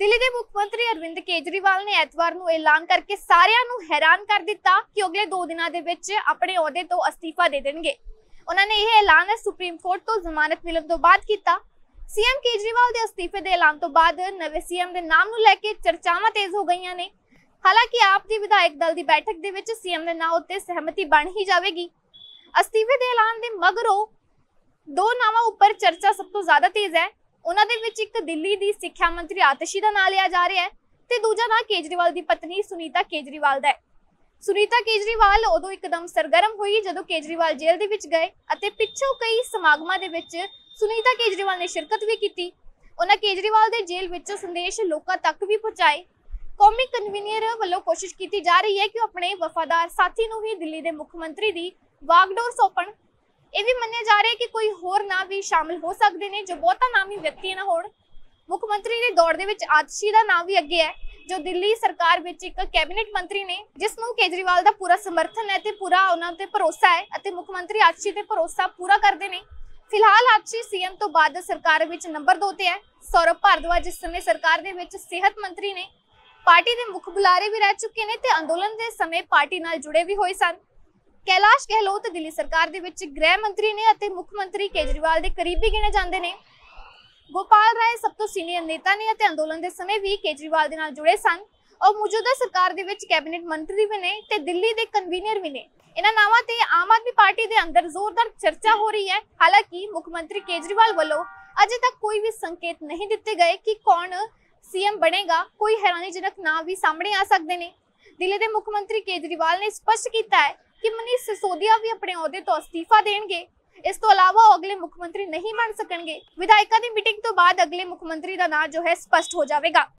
दिल्ली के मुख्यमंत्री अरविंद केजरीवाल ने एतवार को ऐलान करके सारिਆਂ ਨੂੰ हैरान कर दिता कि अगले 2 दिनों के विच अपने अहुदे तो अस्तीफा दे देंगे। उन्होंने यह ऐलान सुप्रीम कोर्ट तो जमानत मिलने तो बाद किया। सीएम केजरीवाल के अस्तीफे के ऐलान तो बाद नवे सीएम के नाम को लेकर चर्चावां तेज हो गई ने। हालांकि आप दी विधायक दल की बैठक के विच सीएम के नाम उत्ते सहमति बन ही जाएगी। अस्तीफे के ऐलान के मगरों 2 नावां उपर चर्चा सब तो ज्यादा तेज है। उन्हां दे विच एक दिल्ली दी सिक्ख्या मंत्री आतिशी दा नाम लिया जा रहा है ते दूजा नाम केजरीवाल दी पत्नी सुनीता केजरीवाल दा है। सुनीता केजरीवाल उदों एकदम सरगर्म हुई जदों केजरीवाल जेल दे विच गए अते पिछों कई समागमां दे विच सुनीता केजरीवाल ने शिरकत भी की। उन्हां केजरीवाल दे जेल विचों संदेश लोकां तक भी पहुंचाए। कौमी कन्वीनर वल्लों कोशिश की जा रही है कि अपने वफादार साथी नूं ही दिल्ली दे मुख्यमंत्री दी वागडोर सौंपण। यह भी मन्निया जा रहा है कि कोई होर नाम भी शामिल हो सकते हैं जो बहुता नामी व्यक्ति ना होण। मुख्यमंत्री के दौड़ दे विच आतिशी दा नाम भी अगे है जो दिल्ली सरकार विच एक कैबिनेट मंत्री ने जिसनूं केजरीवाल दा पूरा समर्थन है ते पूरा उन्हां ते भरोसा है अते मुख्यमंत्री आतिशी ते भरोसा पूरा करते हैं। फिलहाल आतिशी सीएम तो बाद सरकार विच नंबर 2 ते है। सौरभ भारद्वाज इस समय सरकार दे विच सेहत मंत्री ने, पार्टी के मुख बुलारे भी रह चुके हैं ते अंदोलन के समय पार्टी नाल जुड़े भी हुए सन। कैलाश गहलोत दिल्ली सरकार दे विच गृह मंत्री ने अते मुख्यमंत्री केजरीवाल के करीबी गिने जाते हैं। गोपाल राय सब तो सीनियर नेता ने अते अंदोलन के समय भी केजरीवाल दे नाल जुड़े सन और मौजूदा सरकार दे विच कैबिनेट मंत्री भी ने ते दिल्ली के कन्वीनर भी ने। इन्हां नावां ते आम आदमी पार्टी के अंदर जोरदार चर्चा हो रही है। हालांकि मुख्यमंत्री केजरीवाल वालों अजे तक कोई भी संकेत नहीं दिते गए कि कौन सीएम बनेगा। कोई हैरानीजनक नाम भी सामने आ सकते हैं। दिल्ली के मुख्यमंत्री केजरीवाल ने स्पष्ट किया है कि मनीष सिसोदिया भी अपने अहुदे तो अस्तीफा देंगे। इस तो अलावा अगले मुख्यमंत्री नहीं बन सकेंगे। विधायकों की मीटिंग तो बाद अगले मुख्यमंत्री का नाम जो है स्पष्ट हो जाएगा।